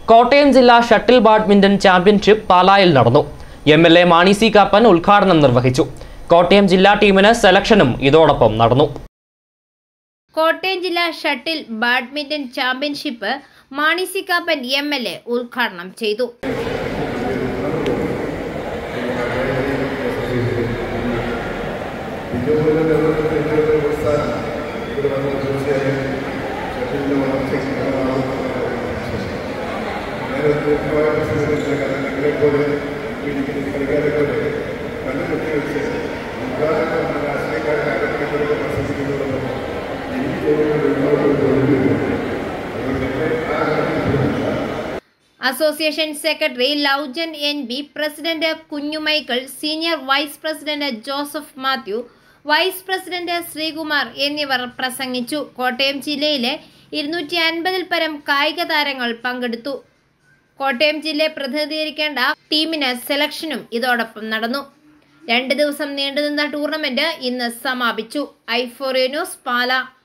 കോട്ടയം ജില്ലാ shuttle badminton championship പാലായിൽ നടന്നു. MLA മാണി സി കാപ്പൻ ഉദ്ഘാടനം നിർവഹിച്ചു. കോട്ടയം ജില്ലാ ടീമിന് സെലക്ഷനും ഇതോടൊപ്പം നടന്നു. കോട്ടയം ജില്ലാ shuttle badminton championship Mani C Kappan MLA ഉദ്ഘാടനം ചെയ്തു. Association secretary Loujan NB, president Kunju Michael, senior vice president Joseph Mathew, vice president Sreekumar എന്നിവർ പ്രസംഗിച്ചു. കോട്ടയം ജില്ലയിലെ 250-ൽ പരം കായിക താരങ്ങൾ പങ്കെടുത്തു. കോട്ടയം ജില്ലയെ പ്രതിനിധീകരിക്കേണ്ട ടീമിന് സെലക്ഷനും ഇതോടൊപ്പം നടന്നു. 2 ദിവസം നീണ്ടുനിന്ന ടൂർണമെന്റ് ഇന്ന് സമാപിച്ചു. i4A ന്യൂസ്, പാല.